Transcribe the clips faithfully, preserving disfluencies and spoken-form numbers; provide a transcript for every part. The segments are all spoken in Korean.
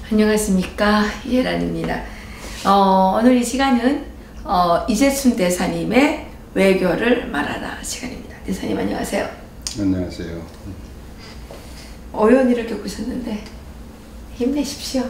안녕하십니까, 이혜란입니다. 어, 오늘 이 시간은 어, 이재춘 대사님의 외교를 말하라 시간입니다. 대사님 안녕하세요. 안녕하세요. 어려운 일을 겪으셨는데 힘내십시오.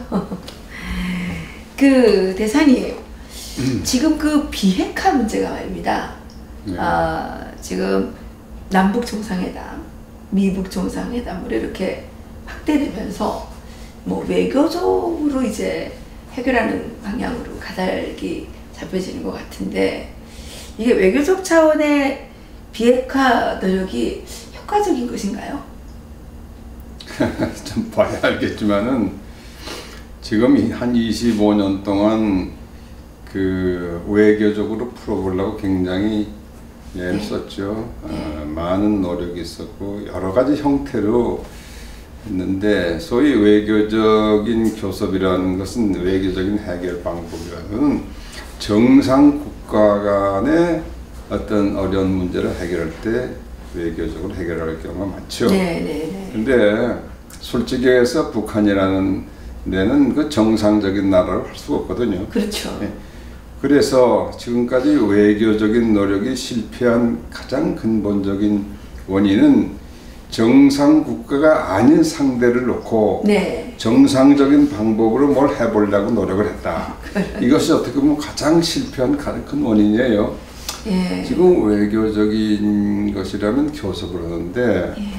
그 대사님, 지금 그 비핵화 문제가 말입니다. 네. 아, 지금 남북 정상회담, 미북 정상회담으로 이렇게 확대되면서 뭐 외교적으로 이제 해결하는 방향으로 가닥이 잡혀지는 것 같은데, 이게 외교적 차원의 비핵화 노력이 효과적인 것인가요? 좀 봐야 알겠지만은 지금 한 이십오 년 동안 그 외교적으로 풀어보려고 굉장히 애썼죠. 네. 어, 많은 노력이 있었고 여러 가지 형태로 했는데, 소위 외교적인 교섭이라는 것은, 외교적인 해결 방법이라는 정상 국가 간의 어떤 어려운 문제를 해결할 때 외교적으로 해결할 경우가 많죠. 네, 네, 네. 근데 솔직히 해서 북한이라는 데는 그 정상적인 나라를 할 수가 없거든요. 그렇죠. 네. 그래서 지금까지 외교적인 노력이 실패한 가장 근본적인 원인은 정상 국가가 아닌 상대를 놓고 네. 정상적인 방법으로 뭘 해보려고 노력을 했다. 이것이 어떻게 보면 가장 실패한 가장 큰 원인이에요. 예. 지금 외교적인 것이라면 교섭을 하는데 예.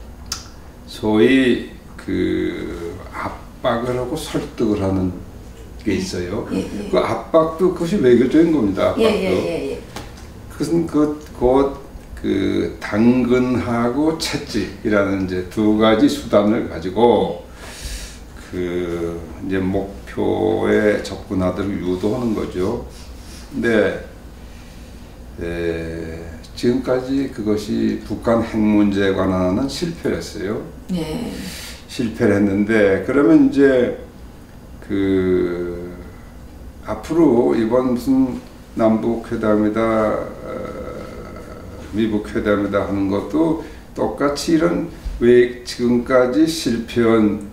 소위 그 압박을 하고 설득을 하는 게 있어요. 예, 예. 그 압박도 그것이 외교적인 겁니다. 압박도. 예, 예, 예. 그것은 그, 곧 그 당근하고 채찍이라는 이제 두 가지 수단을 가지고 그 이제 목표에 접근하도록 유도하는 거죠. 근데 에, 지금까지 그것이 북한 핵 문제에 관한 실패했어요. 네. 실패를 했는데, 그러면 이제 그 앞으로 이번 무슨 남북 회담이다, 어, 미북 회담이다 하는 것도 똑같이 이런 왜 지금까지 실패한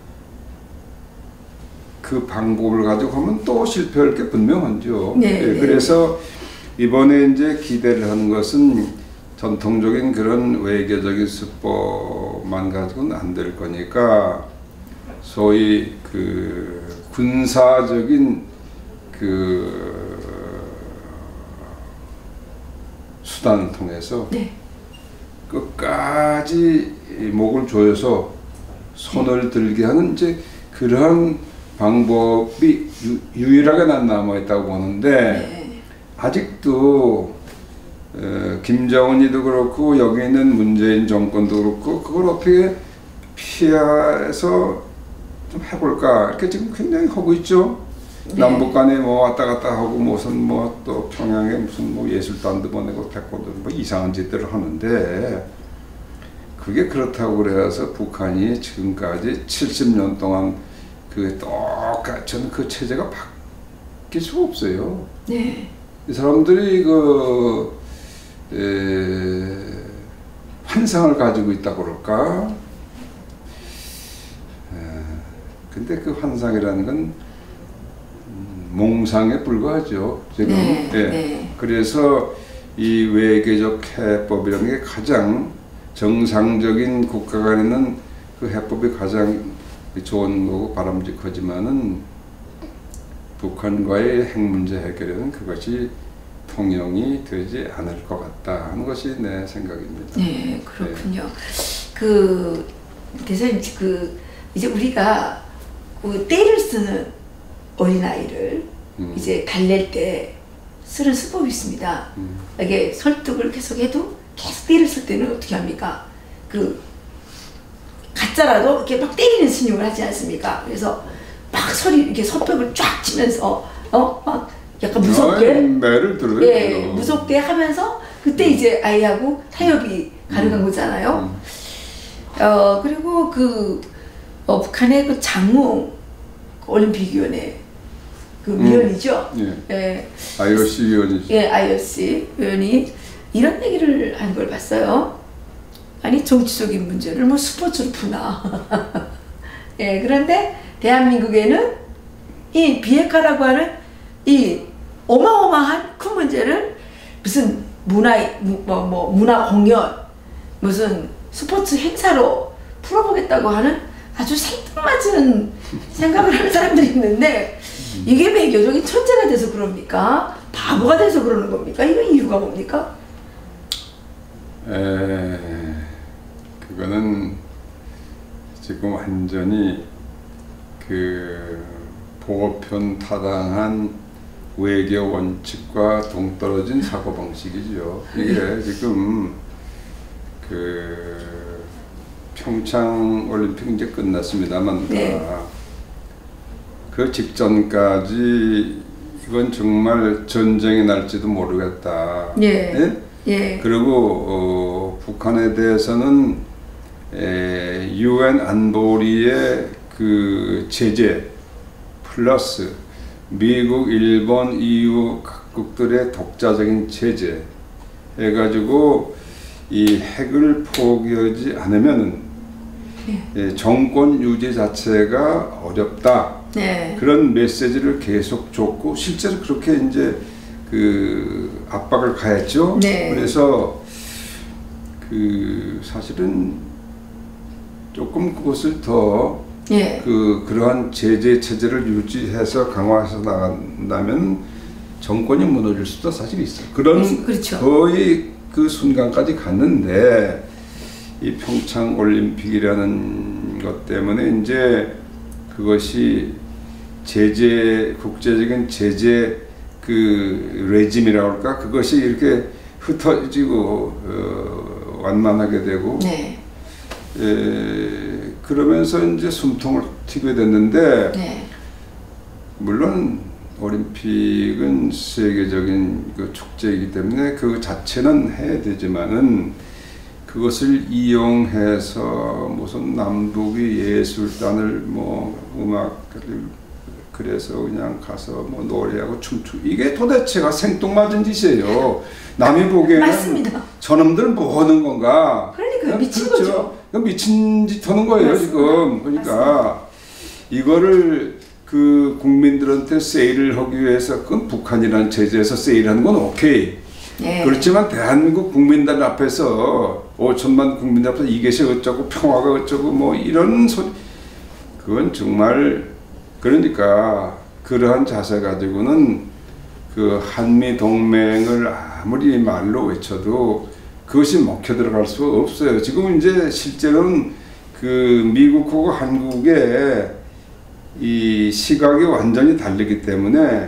그 방법을 가지고 하면 또 실패할 게 분명하죠. 네, 네. 그래서 이번에 이제 기대를 하는 것은 전통적인 그런 외교적인 수법만 가지고는 안 될 거니까, 소위 그 군사적인 그 수단을 통해서 네. 끝까지 목을 조여서 손을 들게 하는 이제 그러한 방법이 유, 유일하게 난 남아있다고 보는데 네. 아직도 어, 김정은이도 그렇고 여기 있는 문재인 정권도 그렇고 그걸 어떻게 피해서 좀 해볼까 이렇게 지금 굉장히 하고 있죠. 네. 남북 간에 뭐 왔다 갔다 하고 무슨 뭐 또 평양에 무슨 뭐 예술단도 보내고 태권도 뭐 이상한 짓들을 하는데, 그게 그렇다고 그래서 북한이 지금까지 칠십 년 동안 그 똑같은 그 체제가 바뀔 수가 없어요. 네. 이 사람들이 그 에, 환상을 가지고 있다고 그럴까? 에, 근데 그 환상이라는 건 몽상에 불과하죠. 지금. 네, 네. 네. 그래서 이 외교적 해법이라는 게 가장 정상적인 국가 간에는 그 해법이 가장 좋은 거고 바람직하지만은 북한과의 핵 문제 해결에는 그것이 통용이 되지 않을 것 같다 하는 것이 내 생각입니다. 네, 그렇군요. 네. 그 대사님, 그 이제 우리가 그 때를 쓰는 어린아이를 음. 이제 달랠 때 쓰는 수법이 있습니다. 음. 이게 설득을 계속 해도 계속 때를 쓸 때는 어떻게 합니까? 그 가짜라도 이렇게 막 때리는 스님을 하지 않습니까? 그래서 막 소리 이렇게 손뼉을 쫙 치면서 어 막 약간 무섭게 아이, 매를 들어요. 예, 무섭게 하면서 그때 음. 이제 아이하고 타협이 가능한 음. 거잖아요. 음. 어 그리고 그 어, 북한의 그 장웅 올림픽위원회 그 위원이죠. 음. 예. 예. 아이오씨 위원이죠. 예, 아이오씨 위원이 이런 얘기를 하는 걸 봤어요. 아니 정치적인 문제를 뭐 스포츠로 푸나. 예, 그런데 대한민국에는 이 비핵화라고 하는 이 어마어마한 큰 문제를 무슨 문화 뭐, 뭐 문화 공연 무슨 스포츠 행사로 풀어보겠다고 하는 아주 생뚱맞은 생각을 하는 사람들이 있는데 이게 외교적인 천재가 돼서 그럽니까? 바보가 돼서 그러는 겁니까? 이거 이유가 뭡니까? 에, 그거는 지금 완전히 그 보편 타당한 외교 원칙과 동떨어진 사고방식이죠. 이게 지금 그 평창 올림픽 이제 끝났습니다만 네. 그 직전까지 이건 정말 전쟁이 날지도 모르겠다. 예. 예? 예. 그리고 어, 북한에 대해서는 유엔 안보리의 그 제재 플러스 미국, 일본, 이유 각국들의 독자적인 제재 해가지고 이 핵을 포기하지 않으면은 네. 예, 정권 유지 자체가 어렵다. 네. 그런 메시지를 계속 줬고 실제로 그렇게 이제 그 압박을 가했죠. 네. 그래서 그 사실은 조금 그것을 더 예. 그 그러한 제재 체제를 유지해서 강화해서 나간다면 정권이 무너질 수도 사실 있어요. 그런 그렇죠. 거의 그 순간까지 갔는데 이 평창 올림픽이라는 것 때문에 이제 그것이 제재 국제적인 제재 그 레짐이라고 할까 그것이 이렇게 흩어지고 어, 완만하게 되고 네. 에, 그러면서 이제 숨통을 튀게 됐는데 네. 물론 올림픽은 세계적인 그 축제이기 때문에 그 자체는 해야 되지만은 그것을 이용해서 무슨 남북이 예술단을 뭐 음악을 그래서 그냥 가서 뭐 노래하고 춤추 이게 도대체가 생뚱맞은 짓이에요. 남이 보기에는 맞습니다. 저놈들 뭐 하는 건가? 그러니까 미친 그렇죠. 거죠. 미친 짓 하는 거예요. 맞습니다. 지금. 그러니까 맞습니다. 이거를 그 국민들한테 세일을 하기 위해서 그건 북한이라는 제재에서 세일하는 건 오케이. 네. 그렇지만 대한민국 국민들 앞에서 오천만 국민들 앞에서 이것이 어쩌고 평화가 어쩌고 뭐 이런 소리 그건 정말 그러니까 그러한 자세 가지고는 그 한미 동맹을 아무리 말로 외쳐도 그것이 먹혀 들어갈 수가 없어요. 지금 이제 실제로는 그 미국하고 한국의 이 시각이 완전히 다르기 때문에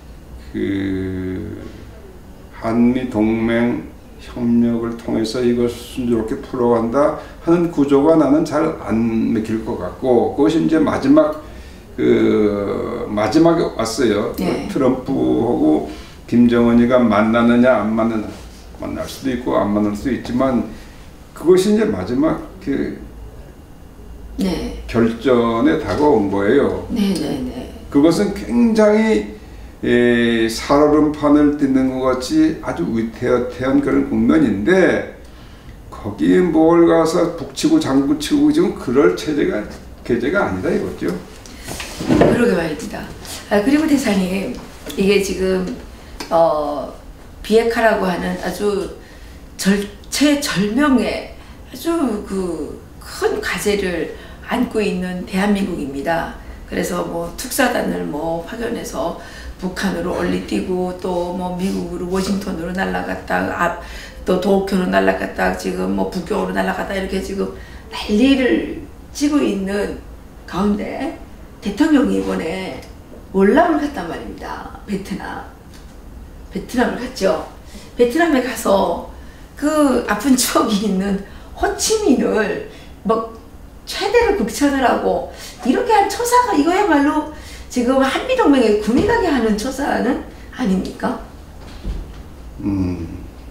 그 한미 동맹 협력을 통해서 이것을 순조롭게 풀어간다 하는 구조가 나는 잘 안 맥힐 것 같고 그것이 이제 마지막 그 마지막에 왔어요. 네. 그 트럼프하고 김정은이가 만나느냐 안 만나느냐 만날 수도 있고 안 만날 수도 있지만 그것이 이제 마지막 그 네. 결전에 다가온 거예요. 네, 네, 네. 그것은 굉장히 에, 살얼음판을 딛는 것 같이 아주 위태위태한 그런 국면인데 거기에 뭘 가서 북치고 장구치고 지금 그럴 체제가 계제가 아니다 이거죠. 그러게 말입니다. 아, 그리고 대사님 이게 지금 어, 비핵화라고 하는 아주 절, 최절명의 아주 그 큰 과제를 안고 있는 대한민국입니다. 그래서 뭐 특사단을 뭐 파견해서 북한으로 올리뛰고 또 뭐 미국으로 워싱턴으로 날아갔다 앞 또 도쿄로 날아갔다 지금 뭐 북경으로 날아갔다 이렇게 지금 난리를 치고 있는 가운데 대통령이 이번에 월남을 갔단 말입니다. 베트남. 베트남을 갔죠. 베트남에 가서 그 아픈 추억이 있는 호치민을 뭐 최대로 극찬을 하고 이렇게 한 처사가 이거야말로 지금 한미동맹에 군이 가게 하는 처사는 아닙니까? 음,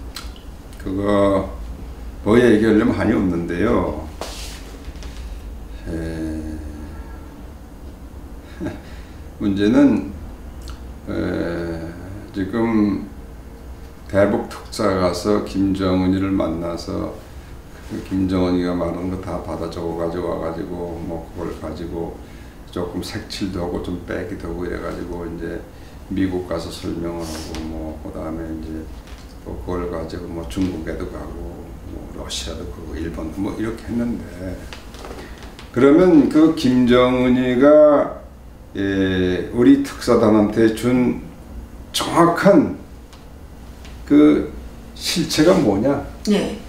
그거 뭐 얘기하려면 한이 없는데요. 에, 문제는 에, 지금 대북 특사 가서 김정은이를 만나서 그 김정은이가 말하는 거 다 받아 적어 가지고 와가지고 뭐 그걸 가지고 조금 색칠도 하고 좀 빼기도 하고 이래가지고 이제 미국 가서 설명을 하고 뭐 그다음에 이제 뭐 그걸 가지고 뭐 중국에도 가고 뭐 러시아도 가고 일본도 뭐 이렇게 했는데 그러면 그 김정은이가 예, 우리 특사단한테 준 정확한 그 실체가 뭐냐? 네.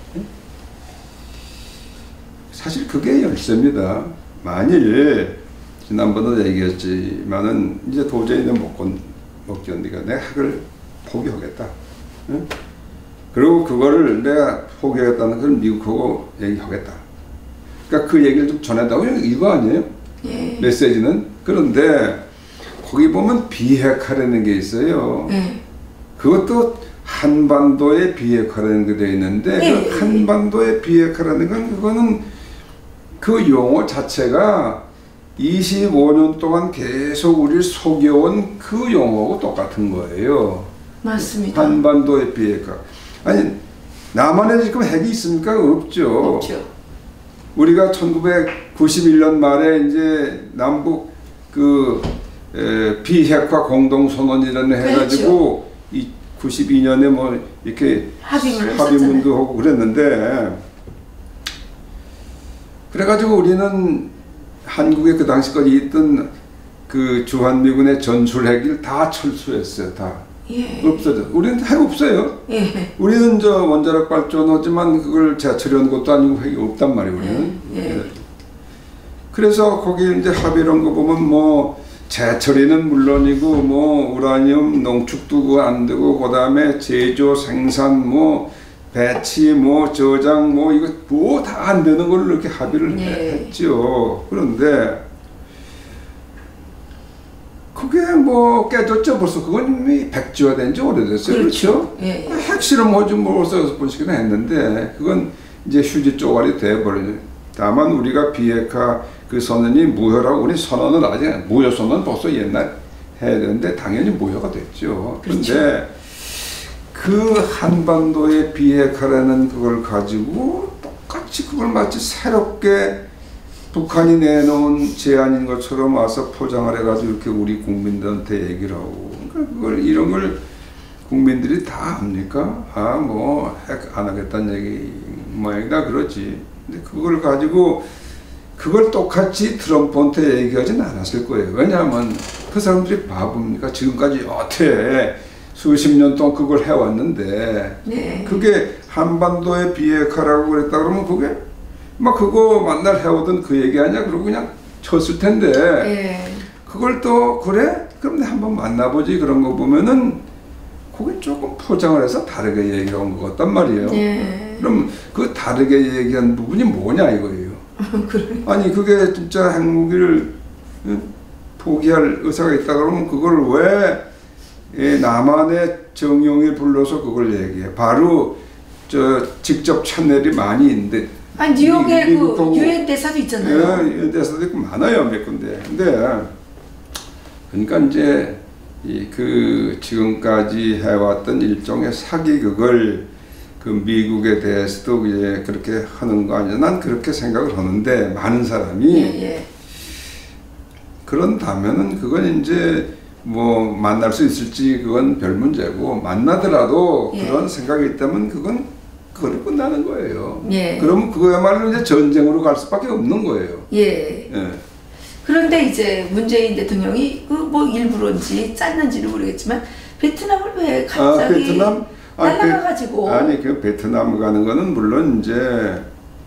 사실 그게 열쇠입니다. 만일 지난번에도 얘기했지만은 이제 도저히 못, 못 견디가 내가 학을 포기하겠다. 응? 그리고 그거를 내가 포기하겠다는 걸 미국하고 얘기하겠다. 그러니까 그 얘기를 좀 전해다고 이거 아니에요? 예. 메시지는. 그런데 거기 보면 비핵화라는 게 있어요. 예. 그것도 한반도의 비핵화라는 게 되어 있는데 예. 그 한반도의 비핵화라는 건 그거는 그 용어 자체가 이십오 년 동안 계속 우리를 속여온 그 용어하고 똑같은 거예요. 맞습니다. 한반도의 비핵화. 아니 남한에 지금 핵이 있습니까? 없죠. 없죠. 우리가 천구백구십일 년 말에 이제 남북 그 에, 비핵화 공동선언이라는 해가지고 이 구십이 년에 뭐 이렇게 합의문을 합의문도 하고 그랬는데 그래가지고 우리는 한국에 그 당시까지 있던 그 주한미군의 전술핵을 다 철수했어요. 다 예. 없어져. 우리는 핵 없어요. 예. 우리는 저 원자력 발전하지만 그걸 제철한 것도 아니고 핵이 없단 말이에요. 우리는. 예. 예. 그래서 거기 이제 합의한 거 보면 뭐 재처리는 물론이고 뭐 우라늄 농축도 안 되고 그 다음에 제조 생산 뭐 배치 뭐 저장 뭐 이거 뭐 다 안 되는 걸 이렇게 합의를 예. 했죠. 그런데 그게 뭐 깨졌죠. 벌써 그건 이미 백지화된 지 오래됐어요. 그렇죠? 그렇죠? 예. 예. 핵실험 뭐 벌써 여섯 번씩이나 했는데 그건 이제 휴지 쪼가리 돼버려요. 다만 우리가 비핵화 그 선언이 무효라고 우리 선언은 아직 무효 선언 벌써 옛날 해야 되는데 당연히 무효가 됐죠. 그런데 그렇죠. 그 한반도의 비핵화라는 그걸 가지고 똑같이 그걸 마치 새롭게 북한이 내놓은 제안인 것처럼 와서 포장을 해가지고 이렇게 우리 국민들한테 얘기를 하고 그러니까 그걸 이런 걸 국민들이 다 합니까? 아 뭐 핵 안 하겠다는 얘기 모양이다 그러지. 근데 그걸 가지고 그걸 똑같이 트럼프한테 얘기하진 않았을 거예요. 왜냐하면 그 사람들이 바보입니까? 지금까지 여태 수십 년 동안 그걸 해왔는데 네. 그게 한반도의 비핵화라고 그랬다 그러면 그게 막 그거 만날 해오던 그 얘기 아니야? 그러고 그냥 쳤을 텐데 네. 그걸 또 그래? 그럼 한번 만나보지 그런 거 보면은 그게 조금 포장을 해서 다르게 얘기한 것 같단 말이에요. 네. 그럼 그 다르게 얘기한 부분이 뭐냐 이거예요. 아니 그게 진짜 핵무기를 포기할 의사가 있다 그러면 그걸 왜 남한의 정용이 불러서 그걸 얘기해. 바로 저 직접 찬넬이 많이 있는데 아 뉴욕에 그 유엔 대사도 있잖아요. 예, 유엔 대사도 있고 많아요 몇 군데. 근데 그러니까 이제 이 그 지금까지 해왔던 일종의 사기극을 그 미국에 대해서도 이제 그렇게 하는 거 아니야? 난 그렇게 생각을 하는데 많은 사람이 예, 예. 그런다면은 그건 이제 뭐 만날 수 있을지 그건 별 문제고 만나더라도 예. 그런 생각이 있다면 그건 그걸로 끝나는 거예요. 예. 그럼 그거야말로 이제 전쟁으로 갈 수밖에 없는 거예요. 예. 예. 그런데 이제 문재인 대통령이 그 뭐 일부러인지 짰는지는 모르겠지만 베트남을 왜 갑자기 아, 베트남? 날아가가지고 아니 그 베트남 가는 거는 물론 이제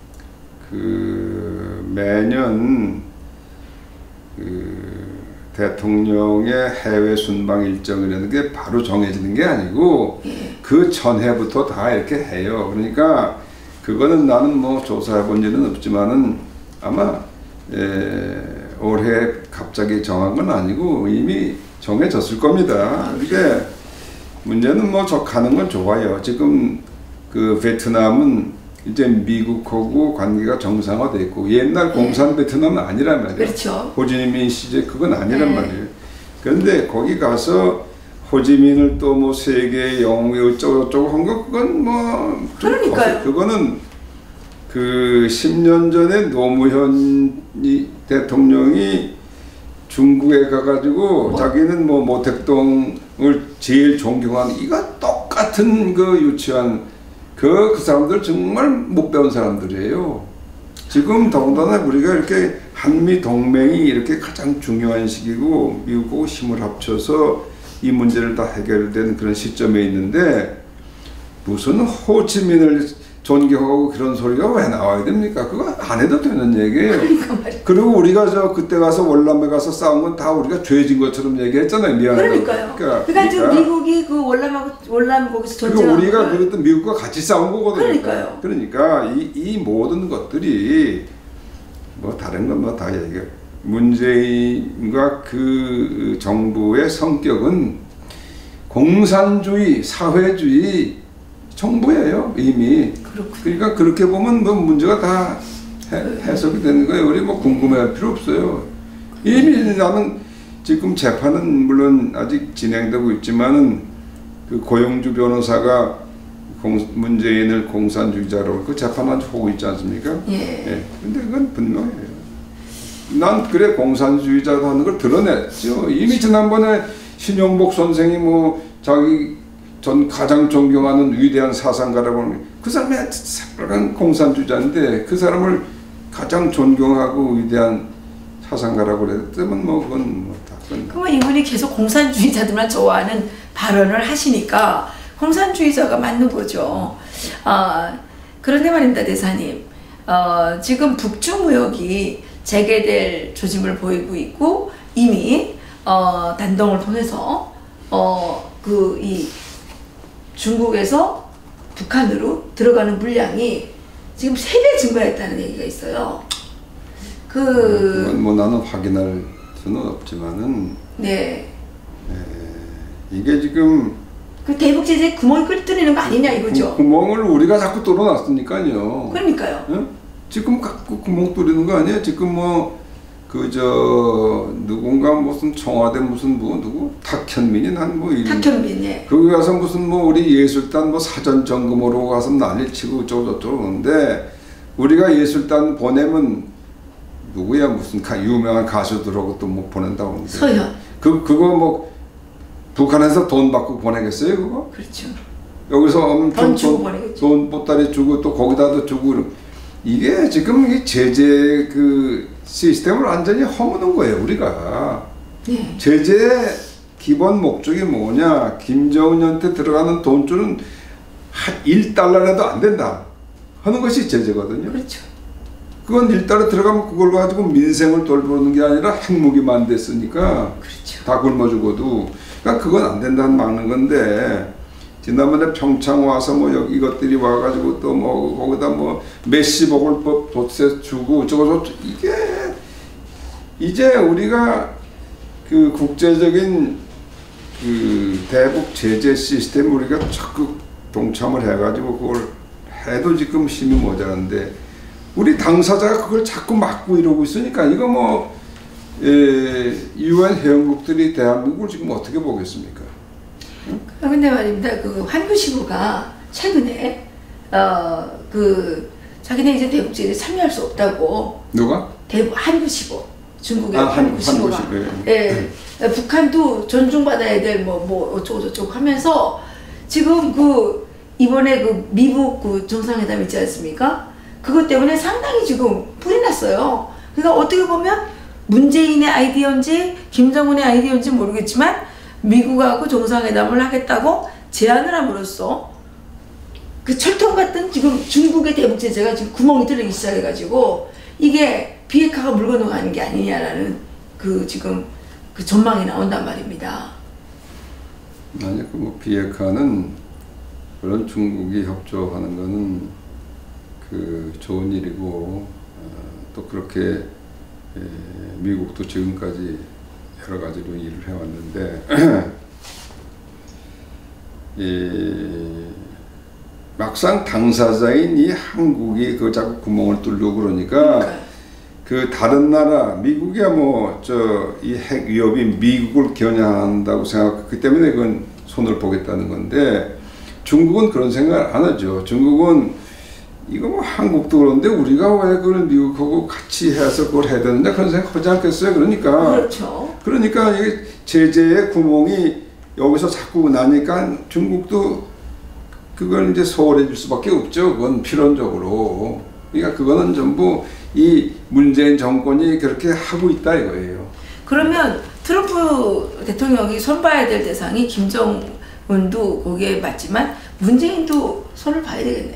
그 매년 그 대통령의 해외 순방 일정이라는 게 바로 정해지는 게 아니고 예. 그 전해부터 다 이렇게 해요. 그러니까 그거는 나는 뭐 조사해 본 일은 없지만은 아마 에, 올해 갑자기 정한 건 아니고 이미 정해졌을 겁니다. 근데 문제는 뭐 저 가는 건 좋아요. 지금 그 베트남은 이제 미국하고 관계가 정상화돼 있고 옛날 네. 공산 베트남은 아니란 말이에요. 그렇죠. 호지민 시절 그건 아니란 네. 말이에요. 그런데 거기 가서 호지민을 또 뭐 세계 영웅이 어쩌고 저쩌고 한 거 그건 뭐 그러니까요. 그거는 그 십 년 전에 노무현 대통령이 중국에 가가지고 뭐? 자기는 뭐 모택동을 제일 존경하는 이거 똑같은 그 유치한 그, 그 사람들 정말 못 배운 사람들이에요. 지금 더군다나 우리가 이렇게 한미 동맹이 이렇게 가장 중요한 시기고 미국하고 힘을 합쳐서 이 문제를 다 해결된 그런 시점에 있는데 무슨 호치민을 존경하고 그런 소리가 왜 나와야 됩니까? 그거 안 해도 되는 얘기예요. 그리고 우리가 저 그때 가서 월남에 가서 싸운 건 다 우리가 죄진 것처럼 얘기했잖아요. 미안해요. 그러니까요. 그러니까, 그러니까 지금 미국이 그 월남하고 월남 거기서 전쟁하고 우리가 그랬던 미국과 같이 싸운 거거든요. 그러니까요. 그러니까 이, 이 모든 것들이 뭐 다른 건 뭐 다 얘기해. 문재인과 그 정부의 성격은 공산주의, 사회주의 정부예요 이미. 그렇군요. 그러니까 그렇게 보면 뭐 문제가 다 해, 해석이 되는 거예요. 우리 뭐 궁금해할 필요 없어요. 이미 나는 지금 재판은 물론 아직 진행되고 있지만은 그 고영주 변호사가 공, 문재인을 공산주의자로 그 재판 아주 하고 있지 않습니까? 예. 예. 근데 그건 분명해요. 난 그래 공산주의자도 하는 걸 드러냈죠. 이미 지난번에 신용복 선생이 뭐 자기 전 가장 존경하는 위대한 사상가라고 하는 그 사람이 새빨간 공산주의자인데 그 사람을 가장 존경하고 위대한 사상가라고 그랬다면 뭐 그건 뭐 다 끝나. 그러면 이분이 계속 공산주의자들만 좋아하는 발언을 하시니까 공산주의자가 맞는 거죠. 아, 그런데 말입니다, 대사님. 어, 지금 북중 무역이 재개될 조짐을 보이고 있고 이미 어, 단동을 통해서 어, 그 이 중국에서 북한으로 들어가는 물량이 지금 세 배 증가했다는 얘기가 있어요. 그 그건 뭐 나는 확인할 수는 없지만은 네. 에, 이게 지금 그 대북 제재 구멍이 끓뚫리는 거 아니냐 이거죠. 구, 구멍을 우리가 자꾸 뚫어놨으니까요. 그러니까요. 응? 지금 갖고 구멍 뚫리는 거 아니에요? 지금 뭐 그 저 누군가 무슨 청와대 무슨 뭐 누구 탁현민이 난 뭐 이런 탁현민 예. 거기 가서 무슨 뭐 우리 예술단 뭐 사전 점검으로 가서 난리 치고 어쩌고 저쩌고 그러는데 우리가 예술단 보내면 누구야 무슨 가, 유명한 가수들하고 또 뭐 보낸다고 하는데 서현. 그 그거 뭐 북한에서 돈 받고 보내겠어요 그거? 그렇죠. 여기서 엄청 돈 주고 돈, 보내겠죠. 돈 보따리 주고 또 거기다도 주고 이게 지금 이 제재 그 시스템을 완전히 허무는 거예요 우리가. 네. 제재 기본 목적이 뭐냐? 김정은한테 들어가는 돈줄은 한 일 달러라도 안 된다 하는 것이 제재거든요. 그렇죠. 그건 일 달러 들어가면 그걸 가지고 민생을 돌보는 게 아니라 핵무기만 됐으니까 그렇죠. 다 굶어 죽어도 그러니까 그건 안 된다는 막는 건데 지난번에 평창 와서 뭐 여기 이것들이 와가지고 또 뭐 거기다 뭐 몇십억을 뭐 돛세 주고 저거 저 이게 이제 우리가 그 국제적인 그 대북 제재 시스템 우리가 적극 동참을 해가지고 그걸 해도 지금 힘이 모자란데 우리 당사자가 그걸 자꾸 막고 이러고 있으니까 이거 뭐 유엔 회원국들이 대한민국을 지금 어떻게 보겠습니까? 응? 근데 말입니다. 그 한교시구가 최근에 어 그 자기네 이제 대북 제재 참여할 수 없다고. 누가? 대북 한교시구 중국의 아, 한교시구가. 한교시구, 예. 예. 북한도 존중받아야 될 뭐 뭐 어쩌고 저쩌고 하면서 지금 그 이번에 그 미국 그 정상회담 있지 않습니까? 그것 때문에 상당히 지금 불이 났어요. 그러니까 어떻게 보면 문재인의 아이디어인지 김정은의 아이디어인지 모르겠지만 미국하고 정상회담을 하겠다고 제안을 함으로써 그 철통 같은 지금 중국의 대북 제재가 지금 구멍이 뚫리기 시작해가지고 이게 비핵화가 물고 넘어가는 게 아니냐라는 그 지금 그 전망이 나온단 말입니다. 아니 그 뭐 비핵화는 그런 중국이 협조하는 거는 그 좋은 일이고 어, 또 그렇게 에, 미국도 지금까지 여러 가지로 일을 해왔는데 이, 막상 당사자인 이 한국이 그 자꾸 구멍을 뚫려고 그러니까 그러니까요. 그 다른 나라 미국이야 뭐 저 이 핵 위협이 미국을 겨냥한다고 생각했기 때문에 그건 손을 보겠다는 건데 중국은 그런 생각을 안 하죠. 중국은 이거 뭐 한국도 그런데 우리가 왜 그걸 미국하고 같이 해서 그걸 해야 되느냐 그런 생각 하지 않겠어요? 그러니까 그렇죠. 그러니까 이게 제재의 구멍이 여기서 자꾸 나니까 중국도 그걸 이제 소홀해 줄 수밖에 없죠. 그건 필연적으로. 그러니까 그거는 전부 이 문재인 정권이 그렇게 하고 있다 이거예요. 그러면 트럼프 대통령이 손봐야 될 대상이 김정은도 거기에 맞지만 문재인도 손을 봐야 되겠네요.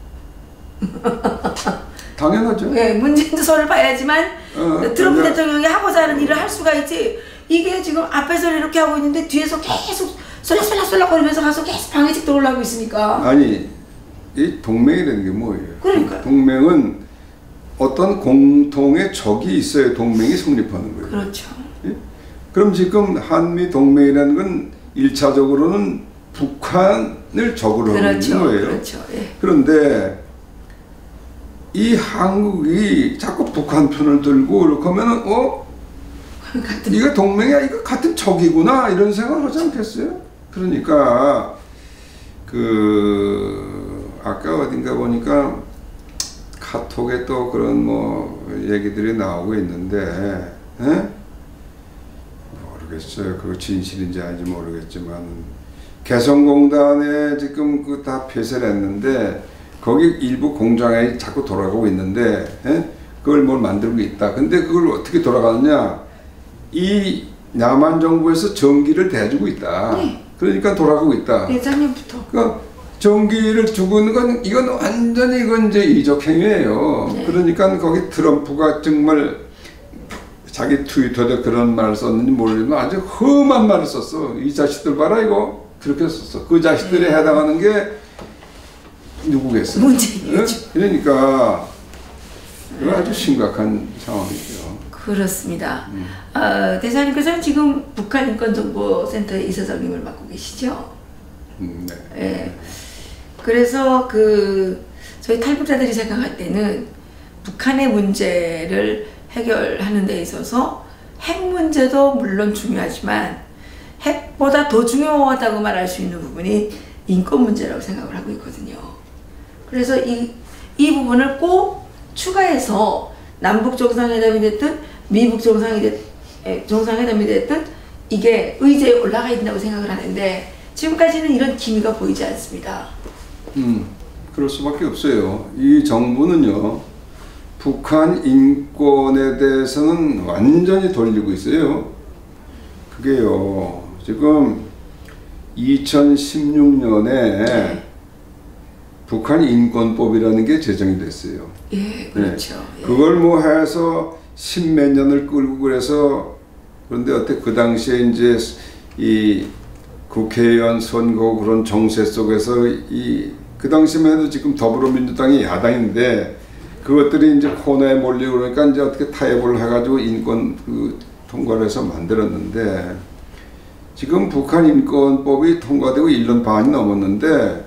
당연하죠. 네, 문재인도 손을 봐야지만 어, 트럼프 그냥... 대통령이 하고자 하는 일을 할 수가 있지. 이게 지금 앞에서 이렇게 하고 있는데 뒤에서 계속 쏠락쏠락쏠락 거리면서 가서 계속 방해직도 올라오고 있으니까. 아니 이 동맹이라는 게 뭐예요? 그러니까요. 동맹은 어떤 공통의 적이 있어야 동맹이 성립하는 거예요. 그렇죠. 예? 그럼 지금 한미 동맹이라는 건 일차적으로는 북한을 적으로 그렇죠. 하는 거예요. 그렇죠. 예. 그런데 이 한국이 자꾸 북한 편을 들고 이렇게 하면은 어? 같은 이거 동맹이야? 이거 같은 적이구나 이런 생각을 하지 않겠어요? 그러니까 그 아까 어딘가 보니까 카톡에 또 그런 뭐 얘기들이 나오고 있는데 에? 모르겠어요. 그거 진실인지 아닌지 모르겠지만 개성공단에 지금 그 다 폐쇄를 했는데 거기 일부 공장에 자꾸 돌아가고 있는데 에? 그걸 뭘 만들고 있다. 근데 그걸 어떻게 돌아가느냐? 이 남한 정부에서 전기를 대주고 있다. 네. 그러니까 돌아가고 있다. 예전부터. 그러니까 전기를 주고 있는 건 이건 완전히 이건 이제 이적 행위예요. 네. 그러니까 거기 트럼프가 정말 자기 트위터에 그런 말을 썼는지 모르지만 아주 험한 말을 썼어. 이 자식들 봐라 이거 그렇게 썼어. 그 자식들에 네. 해당하는 게 누구겠어요? 문재인이죠. 그러니까 네. 아주 심각한 상황이죠. 그렇습니다. 음. 어, 대사님께서는 지금 북한인권정보센터의 이사장님을 맡고 계시죠? 음, 네. 네. 그래서 그 저희 탈북자들이 생각할 때는 북한의 문제를 해결하는 데 있어서 핵 문제도 물론 중요하지만 핵보다 더 중요하다고 말할 수 있는 부분이 인권 문제라고 생각을 하고 있거든요. 그래서 이, 이 부분을 꼭 추가해서 남북 정상회담이 됐든 미북 정상이 됐, 정상회담이 됐든 이게 의제에 올라가야 된다고 생각을 하는데 지금까지는 이런 기미가 보이지 않습니다. 음, 그럴 수밖에 없어요. 이 정부는요, 북한 인권에 대해서는 완전히 돌리고 있어요. 그게요, 지금 이천십육 년에 네. 북한 인권법이라는 게 제정이 됐어요. 예, 그렇죠. 네. 그걸 뭐 해서 십몇 년을 끌고 그래서 그런데 어때 그 당시에 이제 이 국회의원 선거 그런 정세 속에서 이 그 당시만 해도 지금 더불어민주당이 야당인데 그것들이 이제 코너에 몰리고 그러니까 이제 어떻게 타협을 해가지고 인권 그 통과를 해서 만들었는데 지금 북한 인권법이 통과되고 일 년 반이 넘었는데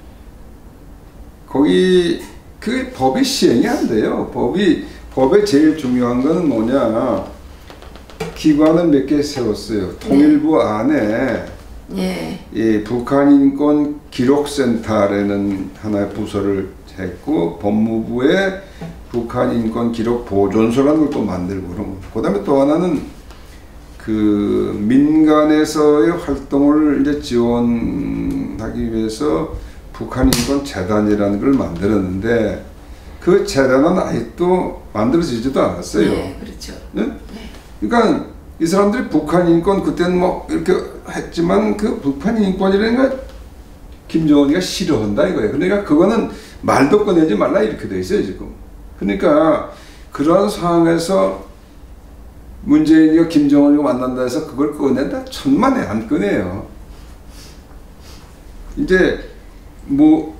거기 그 법이 시행이 안 돼요. 법이 법의 제일 중요한 거는 뭐냐? 기관을 몇 개 세웠어요. 통일부 안에 예. 이 북한 인권 기록센터라는 하나의 부서를 했고 법무부에 북한 인권 기록 보존소라는 걸 또 만들고 그런 거. 그다음에 또 하나는 그 민간에서의 활동을 이제 지원하기 위해서 북한 인권 재단이라는 걸 만들었는데 그 재단은 아직도 만들어지지도 않았어요. 네, 그렇죠. 네? 네. 그러니까 이 사람들이 북한 인권 그때는 뭐 이렇게 했지만 그 북한 인권이라는 거 김정은이가 싫어한다 이거예요. 그러니까 그거는 말도 꺼내지 말라 이렇게 돼 있어요 지금. 그러니까 그런 상황에서 문재인이가 김정은이가 만난다 해서 그걸 꺼낸다? 천만에 안 꺼내요. 이제 뭐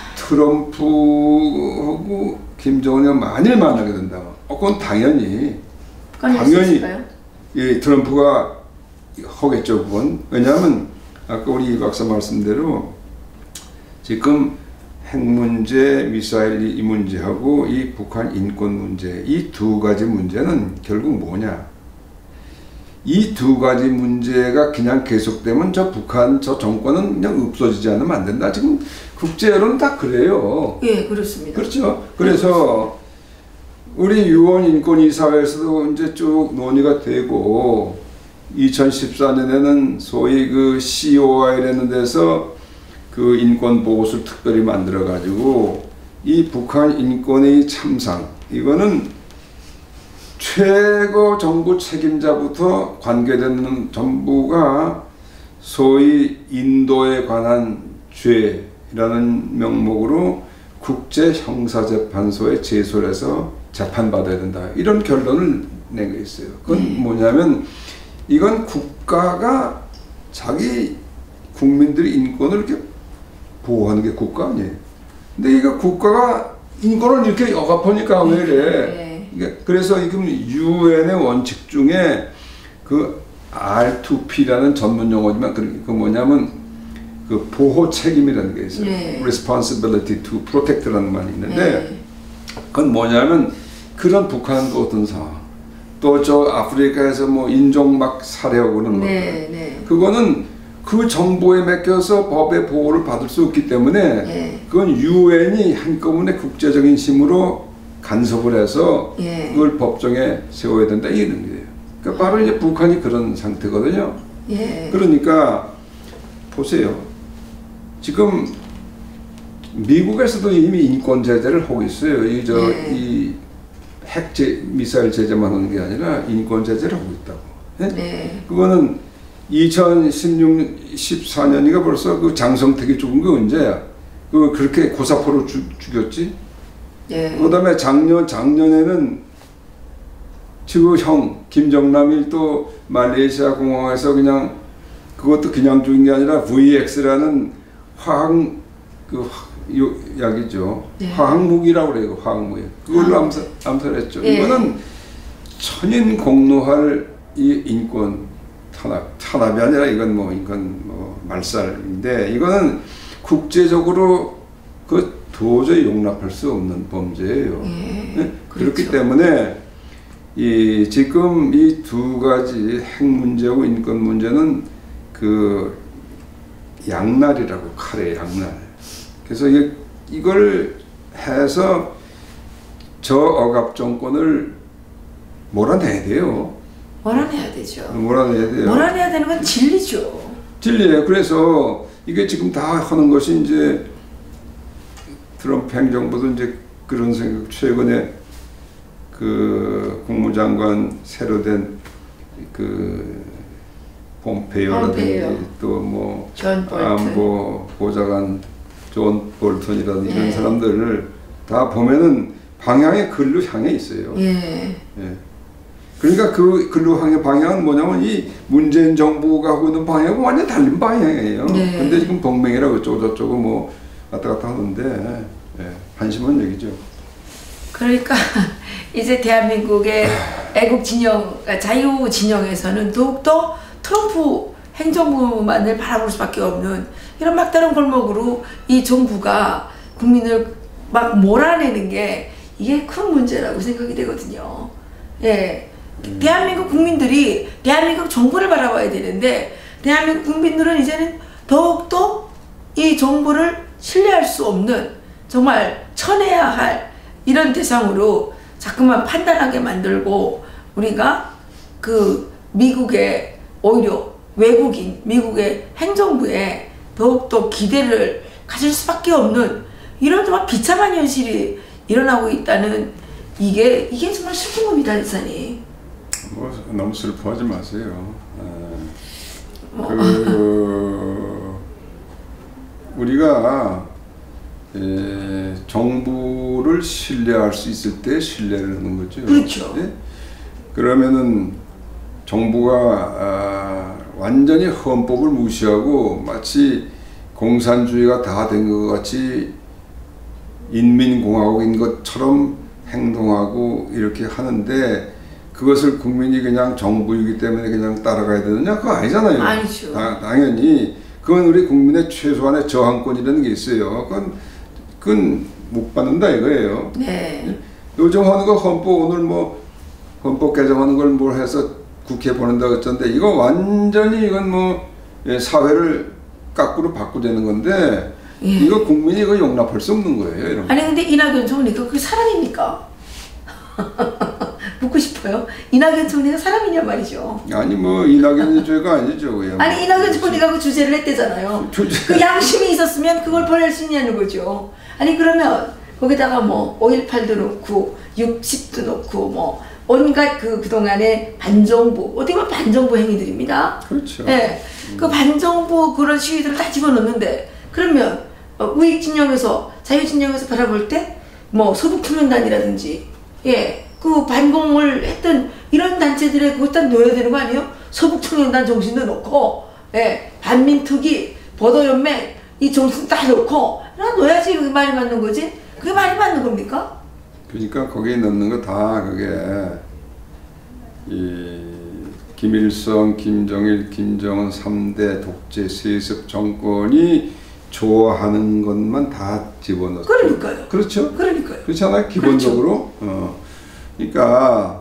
트럼프하고 김정은이가 만일 만나게 된다면 어, 그건 당연히 당연히 예, 트럼프가 하겠죠 그건. 왜냐하면 아까 우리 이 박사 말씀대로 지금 핵 문제, 미사일 이 문제하고 이 북한 인권 문제 이 두 가지 문제는 결국 뭐냐? 이 두 가지 문제가 그냥 계속되면 저 북한 저 정권은 그냥 없어지지 않으면 안 된다. 지금 국제 여론은 다 그래요. 예, 그렇습니다. 그렇죠. 그래서 우리 유엔 인권이사회에서도 이제 쭉 논의가 되고 이천십사 년에는 소위 그 씨오아이라는 데서 그 인권보고서를 특별히 만들어 가지고 이 북한 인권의 참상 이거는 최고 정부 책임자부터 관계되는 전부가 소위 인도에 관한 죄라는 명목으로 국제형사재판소에 제소를 해서 재판받아야 된다. 이런 결론을 낸 게 있어요. 그건 네. 뭐냐면 이건 국가가 자기 국민들의 인권을 이렇게 보호하는 게 국가 아니에요. 근데 이거 국가가 인권을 이렇게 억압하니까 왜 이래. 네. 그래서 지금 유엔의 원칙 중에 그 알 투 피라는 전문 용어지만 그 뭐냐면 그 보호 책임이라는 게 있어요. 네. Responsibility to protect라는 말이 있는데 네. 그건 뭐냐면 그런 북한도 어떤 상황 또 저 아프리카에서 뭐 인종 막 살해하고 그러는 네. 것들 네. 그거는 그 정보에 맡겨서 법의 보호를 받을 수 없기 때문에 네. 그건 유엔이 한꺼번에 국제적인 힘으로 간섭을 해서 네. 그걸 법정에 세워야 된다 이런 거예요. 그러니까 바로 이제 북한이 그런 상태거든요. 네. 그러니까 보세요. 지금 미국에서도 이미 인권 제재를 하고 있어요. 이 저 이 핵 제 미사일 제재만 하는 게 아니라 인권 제재를 하고 있다고. 네? 네. 그거는 이천십육, 십사 년이가 벌써 그 장성택이 죽은 게 언제야? 그 그렇게 고사포로 죽, 죽였지? 네. 그다음에 작년 작년에는 지금 형 김정남이 또 말레이시아 공항에서 그냥 그것도 그냥 죽인 게 아니라 브이엑스라는 화학 그 요, 약이죠. 네. 화학무기라고 그래요. 화학무기. 그걸로 아, 암살, 암살했죠. 네. 이거는 천인 공노할 이 인권 탄압, 탄압이 아니라 이건 뭐 인권 뭐 말살인데 이거는 국제적으로 그 도저히 용납할 수 없는 범죄예요. 네. 네? 그렇죠. 그렇기 때문에 이 지금 이 두 가지 핵 문제하고 인권 문제는 그 양날이라고 칼의 양날. 그래서 이, 이걸 해서 저 억압 정권을 몰아내야 돼요. 몰아내야 되죠. 몰아내야 돼요. 몰아내야 되는 건 진리죠. 진리예요. 그래서 이게 지금 다 하는 것이 이제 트럼프 행정부도 이제 그런 생각 최근에 그 국무장관 새로 된 그 폼페이오라든지 또 뭐 안보 보좌관 존 볼턴이라든지 예. 이런 사람들을 다 보면은 방향의 글로 향해 있어요. 예. 예. 그러니까 그 글로 향해 방향은 뭐냐면 이 문재인 정부가 하고 있는 방향은 완전 다른 방향이에요. 예. 근데 지금 동맹이라고 어쩌고 저쩌고 뭐 왔다 갔다 하는데 예. 한심한 얘기죠. 그러니까 이제 대한민국의 애국 진영, 자유 진영에서는 더욱더 트럼프 행정부만을 바라볼 수밖에 없는 이런 막다른 골목으로 이 정부가 국민을 막 몰아내는 게 이게 큰 문제라고 생각이 되거든요. 예. 음. 대한민국 국민들이 대한민국 정부를 바라봐야 되는데 대한민국 국민들은 이제는 더욱더 이 정부를 신뢰할 수 없는 정말 쳐내야 할 이런 대상으로 자꾸만 판단하게 만들고 우리가 그 미국의 오히려 외국인 미국의 행정부에 더욱더 기대를 가질 수밖에 없는 이런 정말 비참한 현실이 일어나고 있다는 이게 이게 정말 슬픈 겁니다, 대사님. 뭐 너무 슬퍼하지 마세요. 아, 그 우리가 에, 정부를 신뢰할 수 있을 때 신뢰를 하는 거죠. 그렇죠. 네? 그러면은 정부가 아, 완전히 헌법을 무시하고 마치 공산주의가 다 된 것 같이 인민공화국인 것처럼 행동하고 이렇게 하는데 그것을 국민이 그냥 정부이기 때문에 그냥 따라가야 되느냐? 그거 아니잖아요. 아니죠. 다, 당연히 그건 우리 국민의 최소한의 저항권이라는 게 있어요. 그건 그건 못 받는다 이거예요. 네. 요즘 하는 거 헌법 오늘 뭐 헌법 개정하는 걸 뭘 해서 국회 보낸다 어쩐데 이거 완전히 이건 뭐 사회를 거꾸로 바꾸자는 건데 예. 이거 국민이 이거 용납할 수 없는 거예요. 이런 아니 근데 이낙연 총리가 그게 사람입니까? 묻고 싶어요. 이낙연 총리가 사람이냐 말이죠. 아니 뭐 이낙연이 죄가 아니죠. 그냥. 아니 이낙연 총리가 그 주제를 했대잖아요. 주제. 그 양심이 있었으면 그걸 보낼 수 있냐는 거죠. 아니 그러면 거기다가 뭐 오일팔도 넣고 육십도 넣고 뭐 온갖 그 그동안의 반정부 어떻게 보면 반정부 행위들입니다. 그렇죠. 네. 음. 그 반정부 그런 시위들을 다 집어넣는데 그러면 어, 우익 진영에서 자유 진영에서 바라볼 때 뭐 서북통연단이라든지 예. 그 반공을 했던 이런 단체들에 그것다 넣어야 되는 거 아니에요? 서북청년단 정신도 넣고, 예, 반민특위, 버더연맹 이 정신 다 넣고, 나 넣어야지 그게 말이 맞는 거지? 그게 말이 맞는 겁니까? 그러니까 거기에 넣는 거 다 그게 이 김일성, 김정일, 김정은 삼 대 독재 세습 정권이 좋아하는 것만 다 집어넣었죠. 그러니까요. 그렇죠. 그러니까요. 그렇잖아요. 기본적으로. 그렇죠. 어. 그러니까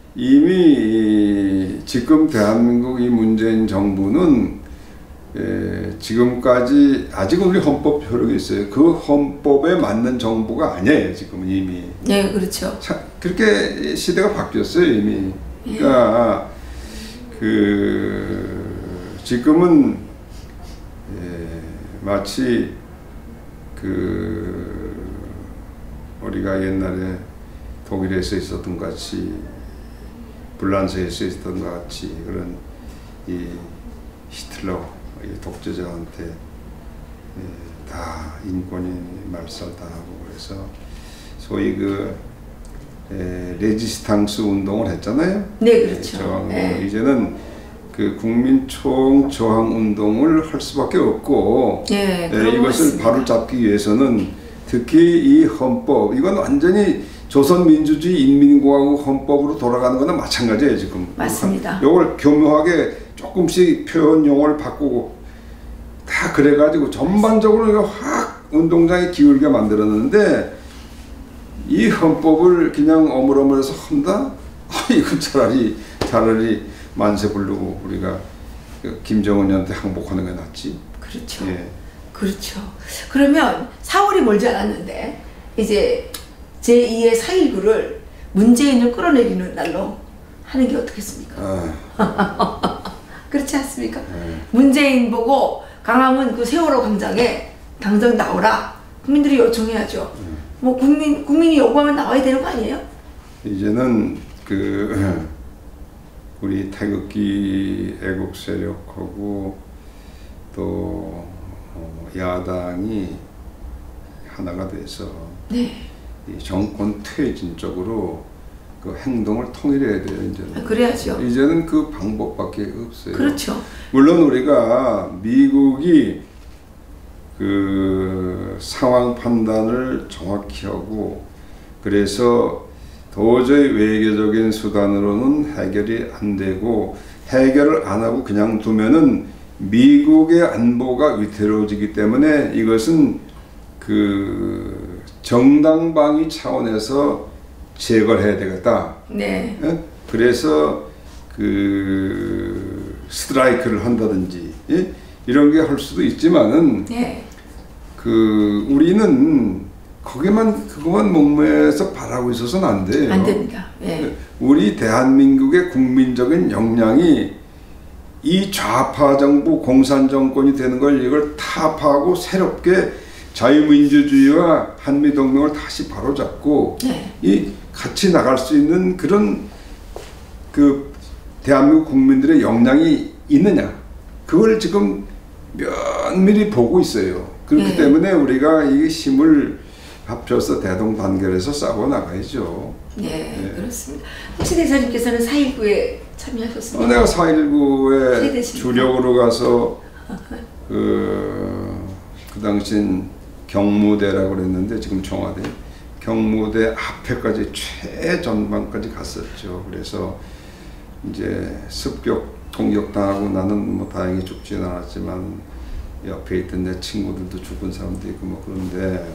이미 지금 대한민국 이 문재인 정부는 에, 지금까지 아직은 우리 헌법 효력이 있어요. 그 헌법에 맞는 정부가 아니에요. 지금은 이미. 네, 그렇죠. 자, 그렇게 시대가 바뀌었어요 이미. 그러니까 예. 그 지금은 에, 마치 그 우리가 옛날에 독일에서 있었던 것 같이 불란서에서 있었던 것 같이 그런 이 히틀러 이 독재자한테 예, 다 인권이 말살당하고 그래서 소위 그 에, 레지스탕스 운동을 했잖아요. 네, 그렇죠. 예, 저항, 네. 이제는 그 국민총 저항 운동을 할 수밖에 없고 네, 예, 이것을 바로 잡기 위해서는 특히 이 헌법 이건 완전히 조선민주주의 인민공화국 헌법으로 돌아가는 거나 마찬가지예요 지금. 맞습니다. 이걸 교묘하게 조금씩 표현 용어를 바꾸고 다 그래가지고 전반적으로 이거 확 운동장에 기울게 만들었는데 이 헌법을 그냥 어물어물해서 한다? 아, 이거 차라리 차라리 만세 부르고 우리가 김정은이한테 항복하는 게 낫지. 그렇죠. 예. 그렇죠. 그러면 사월이 멀지 않았는데 이제 제이의 사 일구를 문재인을 끌어내리는 날로 하는 게 어떻겠습니까? 아. 그렇지 않습니까? 네. 문재인 보고 강화문 그 세월호 광장에 당장 나오라 국민들이 요청해야죠. 네. 뭐 국민 국민이 요구하면 나와야 되는 거 아니에요? 이제는 그 우리 태극기 애국 세력하고 또 야당이 하나가 돼서 네. 이 정권 퇴진 쪽으로 그 행동을 통일해야 돼요. 이제는. 아, 그래야죠. 이제는 그 방법밖에 없어요. 그렇죠. 물론 우리가 미국이 그 상황 판단을 정확히 하고 그래서 도저히 외교적인 수단으로는 해결이 안 되고 해결을 안 하고 그냥 두면은 미국의 안보가 위태로워지기 때문에 이것은 그 정당방위 차원에서 제거를 해야 되겠다. 네. 예? 그래서 그 스트라이크를 한다든지 예? 이런 게 할 수도 있지만은 네. 그 우리는 거기만 그것만 목매서 바라고 있어서는 안 돼요. 안 됩니다. 예. 우리 대한민국의 국민적인 역량이 이 좌파 정부 공산 정권이 되는 걸 이걸 타파하고 새롭게 자유민주주의와 한미동맹을 다시 바로잡고 네. 이 같이 나갈 수 있는 그런 그 대한민국 국민들의 역량이 있느냐 그걸 지금 면밀히 보고 있어요. 그렇기 네. 때문에 우리가 이 힘을 합쳐서 대동단결해서 싸워 나가야죠. 네, 네. 그렇습니다. 혹시 대사님께서는 사 일구에 참여하셨습니까? 어, 내가 사 일구에 주력으로 가서 그, 그 당시엔 경무대라고 그랬는데 지금 청와대 경무대 앞에까지 최전방까지 갔었죠. 그래서 이제 습격 공격당하고 나는 뭐 다행히 죽지는 않았지만 옆에 있던 내 친구들도 죽은 사람도 있고 뭐 그런데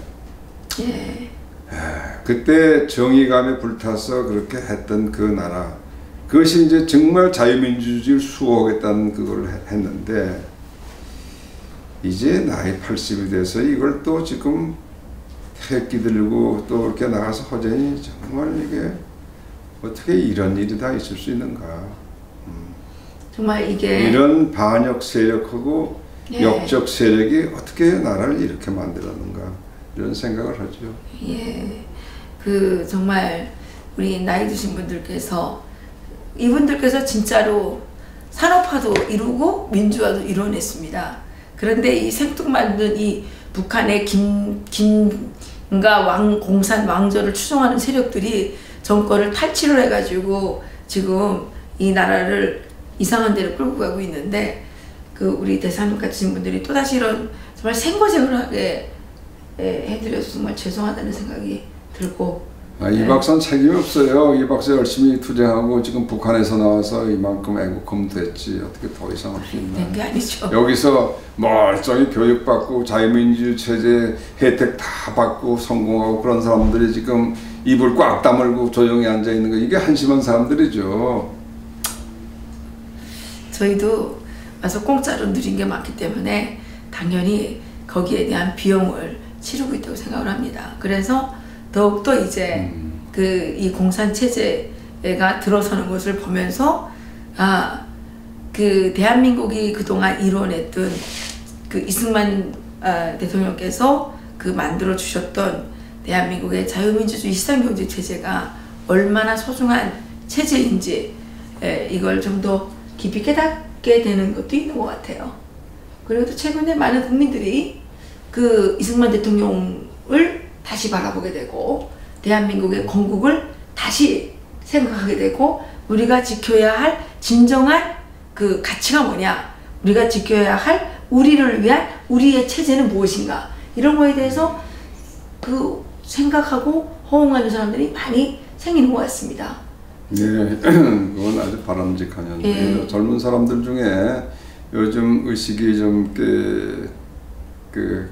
예. 그때 정의감에 불타서 그렇게 했던 그 나라 그것이 이제 정말 자유민주주의를 수호하겠다는 그걸 했는데 이제 나이 팔십이 돼서 이걸 또 지금 새끼 들고 또 이렇게 나가서 허전히 정말 이게 어떻게 이런 일이 다 있을 수 있는가. 음. 정말 이게 이런 반역 세력하고 예. 역적 세력이 어떻게 나라를 이렇게 만들었는가 이런 생각을 하죠. 예, 그 정말 우리 나이 드신 분들께서 이분들께서 진짜로 산업화도 이루고 민주화도 이뤄냈습니다. 그런데 이 생뚱맞는 이 북한의 김, 김가 왕, 공산 왕조를 추종하는 세력들이 정권을 탈취를 해가지고 지금 이 나라를 이상한 데로 끌고 가고 있는데 그 우리 대사님 같은 분들이 또다시 이런 정말 생고생을 하게 해드려서 정말 죄송하다는 생각이 들고 아, 이 박사는 책임이 없어요. 이 박사 열심히 투쟁하고 지금 북한에서 나와서 이만큼 애국하면 됐지 어떻게 더 이상 할 수 있나. 된 게 아니죠. 여기서 멀쩡히 교육받고 자유민주 체제 혜택 다 받고 성공하고 그런 사람들이 지금 입을 꽉 다물고 조용히 앉아있는 거 이게 한심한 사람들이죠. 저희도 와서 공짜로 누린 게 많기 때문에 당연히 거기에 대한 비용을 치르고 있다고 생각을 합니다. 그래서 더욱더 이제 음. 그 이 공산 체제가 들어서는 것을 보면서 아, 그 대한민국이 그동안 이뤄냈던 그 이승만 아, 대통령께서 그 만들어 주셨던 대한민국의 자유민주주의 시장경제 체제가 얼마나 소중한 체제인지 에, 이걸 좀 더 깊이 깨닫게 되는 것도 있는 것 같아요. 그리고 또 최근에 많은 국민들이 그 이승만 대통령을 다시 바라보게 되고 대한민국의 건국을 다시 생각하게 되고 우리가 지켜야 할 진정한 그 가치가 뭐냐, 우리가 지켜야 할 우리를 위한 우리의 체제는 무엇인가, 이런 거에 대해서 그 생각하고 호응하는 사람들이 많이 생기는 것 같습니다. 네, 그건 아주 바람직한 현상이에요. 예. 젊은 사람들 중에 요즘 의식이 좀 그, 그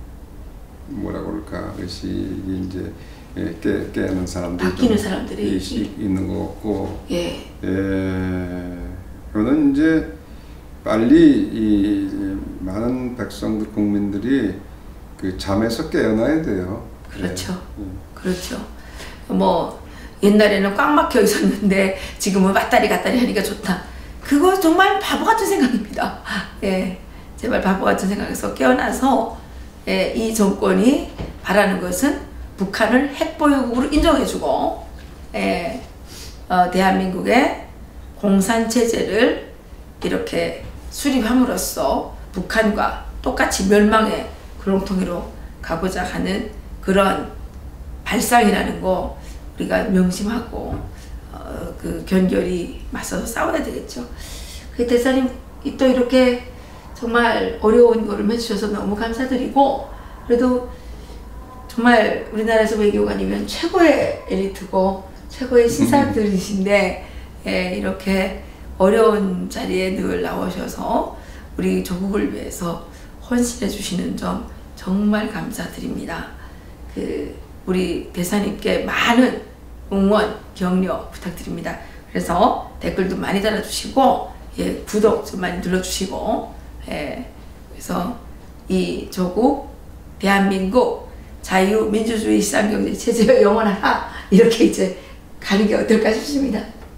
뭐라고 그럴까, 의식이 이제 예, 깨, 깨는 사람들이 바뀌는 사람들이 있는 것 같고, 예. 예, 그거는 이제 빨리 이 많은 백성들, 국민들이 그 잠에서 깨어나야 돼요. 그렇죠. 예. 그렇죠. 뭐 옛날에는 꽉 막혀 있었는데 지금은 왔다리 갔다리 하니까 좋다. 그거 정말 바보 같은 생각입니다. 예, 제발 바보 같은 생각에서 깨어나서 예, 이 정권이 바라는 것은 북한을 핵보유국으로 인정해주고 예, 어, 대한민국의 공산체제를 이렇게 수립함으로써 북한과 똑같이 멸망의 구렁텅이로 가고자 하는 그런 발상이라는 거 우리가 명심하고 어, 그 견결히 맞서서 싸워야 되겠죠. 그 대사님 또 이렇게 정말 어려운 걸음 해주셔서 너무 감사드리고, 그래도 정말 우리나라에서 외교관이면 최고의 엘리트고 최고의 신사들이신데 예, 이렇게 어려운 자리에 늘 나오셔서 우리 조국을 위해서 헌신해 주시는 점 정말 감사드립니다. 그 우리 대사님께 많은 응원, 격려 부탁드립니다. 그래서 댓글도 많이 달아주시고 예, 구독 좀 많이 눌러주시고 예, 그래서 이 조국 대한민국 자유민주주의 시장경제 체제가 영원하라, 이렇게 이제 가는 게 어떨까 싶습니다.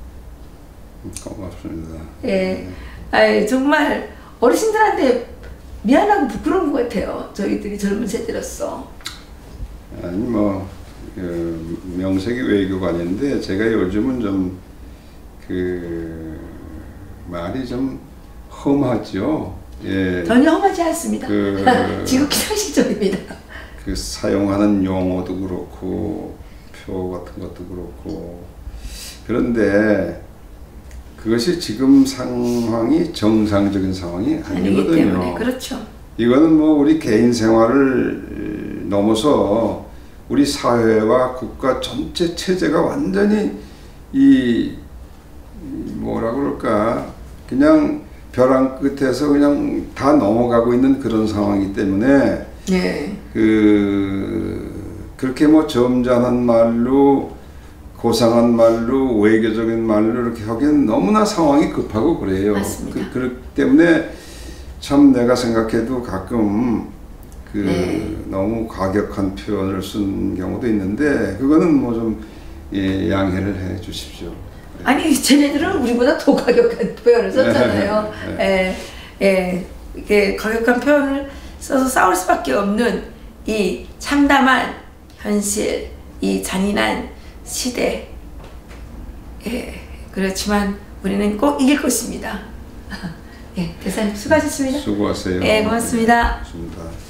고맙습니다. 예, 아이, 정말 어르신들한테 미안하고 부끄러운 것 같아요. 저희들이 젊은 세대로서. 아니 뭐 그, 명색이 외교관인데 제가 요즘은 좀 그 말이 좀 험하죠. 예. 전혀 험하지 않습니다. 그, 지극히 상식적입니다. 그 사용하는 용어도 그렇고 표 같은 것도 그렇고, 그런데 그것이 지금 상황이 정상적인 상황이 아니거든요. 아니기 때문에 그렇죠. 이거는 뭐 우리 개인 생활을 넘어서 우리 사회와 국가 전체 체제가 완전히 이 뭐라 그럴까, 그냥 벼랑 끝에서 그냥 다 넘어가고 있는 그런 상황이기 때문에 네. 그 그렇게 뭐 점잖은 말로 고상한 말로 외교적인 말로 이렇게 하기엔 너무나 상황이 급하고 그래요. 맞습니다. 그, 그렇기 때문에 참 내가 생각해도 가끔 그 네. 너무 과격한 표현을 쓴 경우도 있는데 그거는 뭐 좀 예, 양해를 해 주십시오. 아니 쟤네들은 우리보다 더 과격한 표현을 썼잖아요. 네. 예, 예, 이게 과격한 표현을 써서 싸울 수밖에 없는 이 참담한 현실, 이 잔인한 시대. 예, 그렇지만 우리는 꼭 이길 것입니다. 예, 대사님 수고하셨습니다. 수고하세요. 예, 고맙습니다. 고맙습니다.